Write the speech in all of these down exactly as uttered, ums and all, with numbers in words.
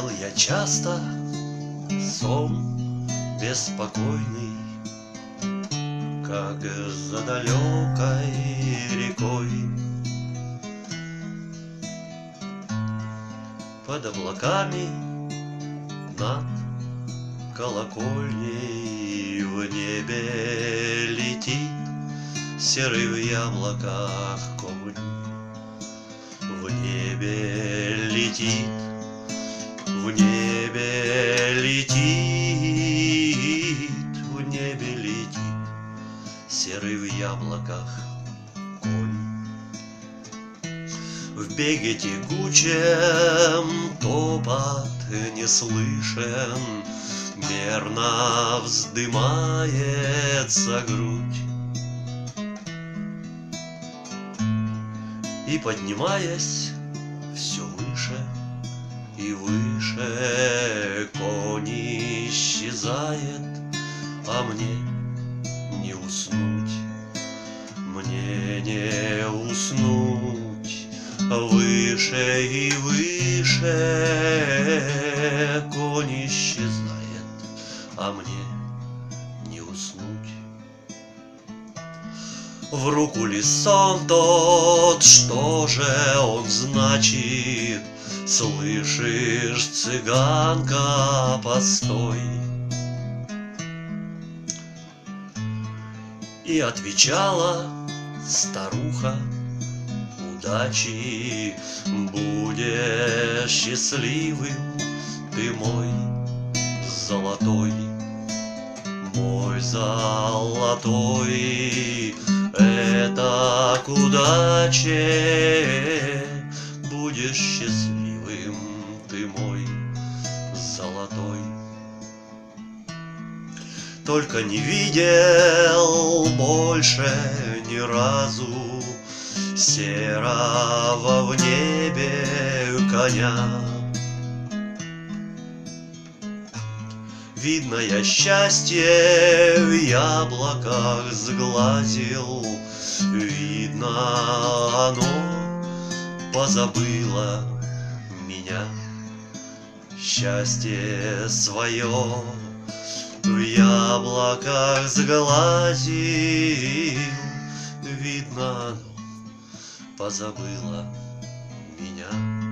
Видел я часто сон беспокойный, как за далекой рекой под облаками над колокольней в небе летит серый в яблоках конь. В небе летит, в небе летит, в небе летит серый в яблоках конь. В беге тягучем топот не слышен, мерно вздымается грудь, и, поднимаясь все выше и выше, конь исчезает, а мне не уснуть, мне не уснуть. Выше и выше конь исчезает, а мне не уснуть. В руку ли сон тот, что же он значит? Слышишь, цыганка, постой. И отвечала старуха: удачи, будешь счастливым ты, мой золотой, мой золотой. Это к удаче, будешь счастливым ты, мой золотой. Только не видел больше ни разу серого в небе коня. Видно, я счастье в яблоках сглазил, видно, оно позабыло меня. Счастье свое в яблоках сглазил, видно, оно позабыло меня.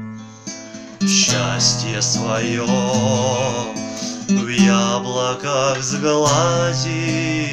Счастье свое в яблоках сглазил,